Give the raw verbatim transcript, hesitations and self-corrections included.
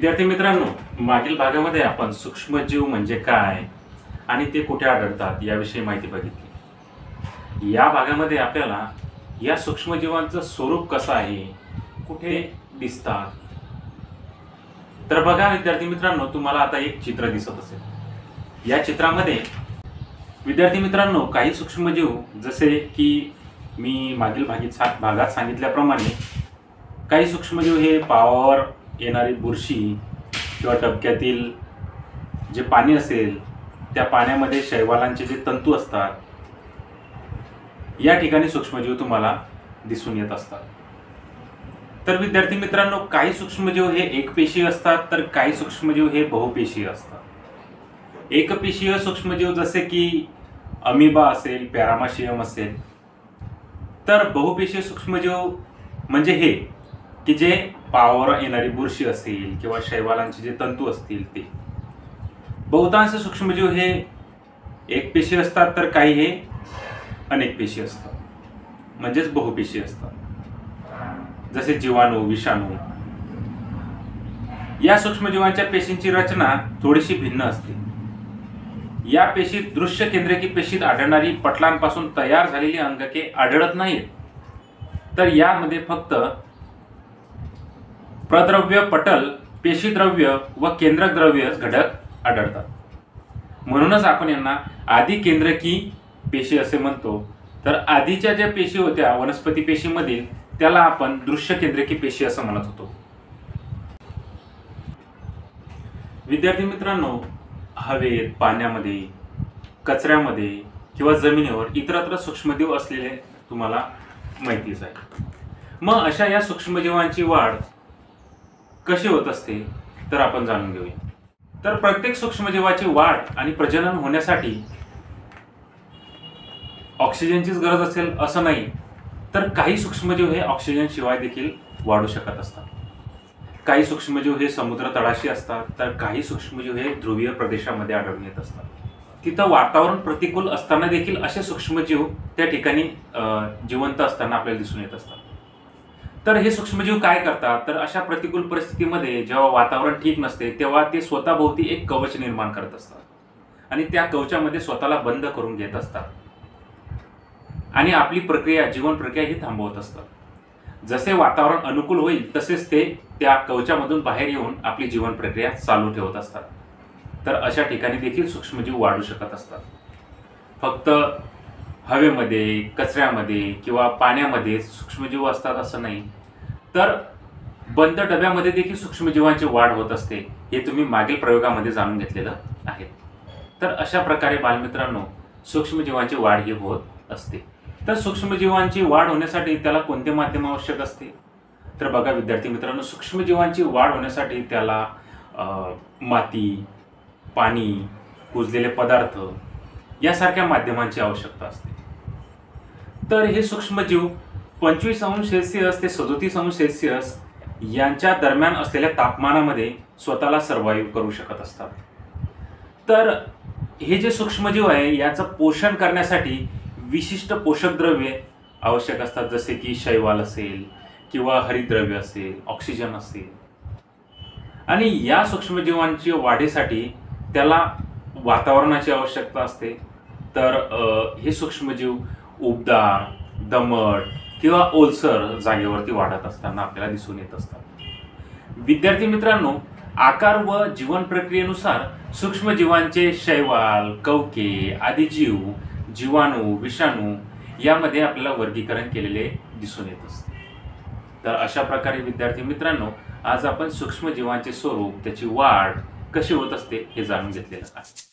विद्यार्थी मित्रांनो, मागील भागामध्ये आपण सूक्ष्मजीव म्हणजे काय आणि ते कुठे आढळतात याविषयी माहिती बघितली। या भागामध्ये आपल्याला या सूक्ष्मजीवांचं स्वरूप कसं आहे, कुठे दिसतात, तर बघा विद्यार्थी मित्रांनो, तुम्हाला आता एक चित्र दिसत असेल। या चित्रामध्ये विद्यार्थी मित्रांनो काही सूक्ष्मजीव जसे की मी मागील भागीत भागात सांगितल्याप्रमाणे काही सूक्ष्मजीव हे पावावर येणारी बुरशी किंवा डबक्यातील जे पाणी असेल त्या पाण्यामध्ये शैवालांचे जे तंतू असतात या ठिकाणी सूक्ष्मजीव तुम्हाला दिसून येत असतात। तर विद्यार्थी मित्रांनो, काही सूक्ष्मजीव हे एकपेशीय असतात तर काही सूक्ष्मजीव हे बहुपेशीय असतात। एकपेशीय सूक्ष्मजीव जसे की अमिबा असेल, पॅरामाशियम असेल, तर बहुपेशीय सूक्ष्मजीव म्हणजे हे की जे पावावर येणारी बुरशी असेल किंवा शैवालांचे जे तंतू असतील ते। बहुतांश सूक्ष्मजीव हे एकपेशीय असतात तर काही हे अनेकपेशीय असतात, म्हणजेच बहुपेशीय असतात। जसे जीवाणू, विषाणू या सूक्ष्मजीवांच्या पेशींची रचना थोडीशी भिन्न असते। या पेशीत दृश्य केंद्रकी पेशीत आढळणारी पटलांपासून तयार झालेली अंगके आढळत नाहीत, तर यामध्ये फक्त प्रद्रव्य, पटल, पेशीद्रव्य व केंद्रक द्रव्य घटक आढळतात। म्हणूनच आपण यांना आदि केंद्रकी पेशी असे म्हणतो। तर आधीच्या ज्या पेशी होत्या वनस्पती पेशीमधील त्याला आपण दृश्य केंद्रकी पेशी असं म्हणत होतो। विद्यार्थी मित्रांनो, हवेत, पाण्यामध्ये, कचऱ्यामध्ये किंवा जमिनीवर इतरत्र सूक्ष्मजीव असलेले तुम्हाला माहितीच आहे। मग अशा या सूक्ष्मजीवांची वाढ कशी होत असते तर आपण जाणून घेऊया। तर प्रत्येक सूक्ष्मजीवाची वाढ आणि प्रजनन होण्यासाठी ऑक्सिजनचीच गरज असेल असं नाही, तर काही सूक्ष्मजीव हे ऑक्सिजन शिवाय देखील वाढू शकत असतात। काही सूक्ष्मजीव हे समुद्र तळाशी असतात तर काही सूक्ष्मजीव हे ध्रुवीय प्रदेशामध्ये आढळून येत असतात। तिथं वातावरण प्रतिकूल असताना देखील असे सूक्ष्मजीव त्या ठिकाणी जिवंत असताना आपल्याला दिसून येत असतात। तर हे सूक्ष्मजीव काय करतात, तर अशा प्रतिकूल परिस्थितीमध्ये जेव्हा वातावरण ठीक नसते तेव्हा ते स्वतःभोवती एक कवच निर्माण करत असतात आणि त्या कवचामध्ये स्वतःला बंद करून घेत असतात आणि आपली प्रक्रिया, जीवन प्रक्रिया ही थांबवत असतात। जसे वातावरण अनुकूल होईल तसेच ते त्या कवचामधून बाहेर येऊन आपली जीवन प्रक्रिया चालू ठेवत असतात। तर अशा ठिकाणी देखील सूक्ष्मजीव वाढू शकत असतात। फक्त हवेमध्ये, कचऱ्यामध्ये किंवा पाण्यामध्ये सूक्ष्मजीव असतात असं नाही, तर बंद डब्यामध्ये देखील सूक्ष्मजीवांची वाढ होत असते, हे तुम्ही मागील प्रयोगामध्ये जाणून घेतलेलं आहे। तर अशा प्रकारे बालमित्रांनो सूक्ष्मजीवांची वाढ ही होत असते। तर सूक्ष्मजीवांची वाढ होण्यासाठी त्याला कोणते माध्यम आवश्यक असते, तर बघा विद्यार्थी मित्रांनो, सूक्ष्मजीवांची वाढ होण्यासाठी त्याला माती, पाणी, कुजलेले पदार्थ यासारख्या माध्यमांची आवश्यकता असते। तर हे सूक्ष्मजीव पंचवीस अंश सेल्सिअस ते सदोतीस अंश सेल्सिअस यांच्या दरम्यान असलेल्या तापमानामध्ये स्वतःला सर्वाइव्ह करू शकत असतात। तर हे जे सूक्ष्मजीव आहे याचं पोषण करण्यासाठी विशिष्ट पोषक द्रव्ये आवश्यक असतात, जसे की शैवाल असेल किंवा हरितद्रव्य असेल, ऑक्सिजन असेल। आणि या सूक्ष्मजीवांची वाढीसाठी त्याला वातावरणाची आवश्यकता असते। तर हे सूक्ष्मजीव उबदार, दमट किंवा ओलसर जागेवरती वाढत असताना आपल्याला दिसून येत असतात। विद्यार्थी मित्रांनो, आकार व जीवन प्रक्रियेनुसार सूक्ष्मजीवांचे शैवाल, कवके आदी जीव, जीवाणू, विषाणू यामध्ये आपल्याला वर्गीकरण केलेले दिसून येत असते। तर अशा प्रकारे विद्यार्थी मित्रांनो आज आपण सूक्ष्मजीवांचे स्वरूप, त्याची वाढ कशी होत असते हे जाणून घेतलेलं आहे।